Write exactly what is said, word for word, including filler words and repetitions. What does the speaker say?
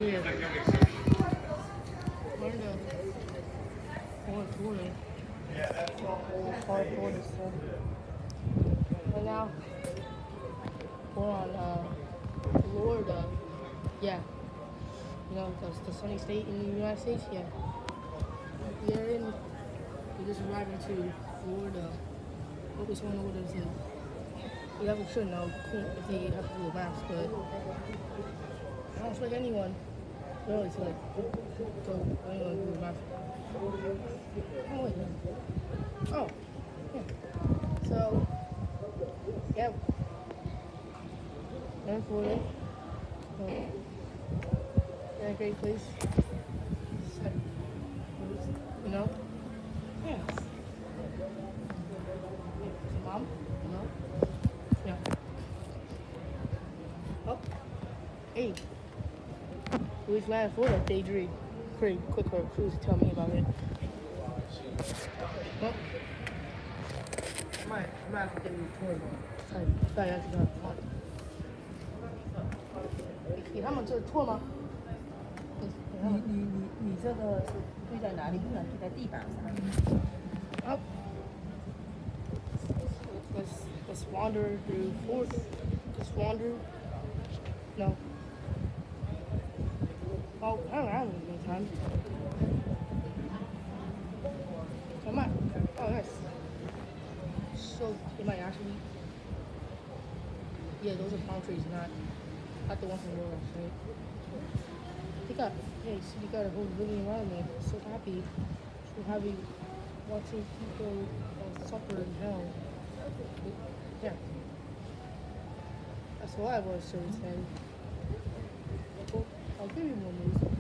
Yeah. Learn to hold Florida. Hard Florida stuff. And now we're on uh, Florida. Yeah. You know, the, the sunny state in the United States. Yeah. We're in. We just arrived into Florida. What was going on with us? We have should know if they have to do a mask, but I don't expect anyone really to like go anyone do a mask. Oh wait. Oh. Yeah. So yeah. I'm in Florida. So, in a great place. You know? Yeah. Mom? No? Yeah. Oh. Hey. Louis Land Florida daydream. Pretty quick for a cruise. Tell me about it. Oh. I might, I might have to get you a tour though. I thought you actually got a tour. 给他们做错吗？ 你你你你这个是推在哪里？不能推在地板上。 Up. Let's let's wander through Fort. Let's wander. No. Oh, I don't have any time. Come on. Oh, nice. So it might actually. Yeah, those are palm trees, not not the ones from the world, right? They got, hey, so you got a whole living environment. So happy, so happy watching people uh, suffer in hell. Yeah, that's what I was, so it's I'll give you more news.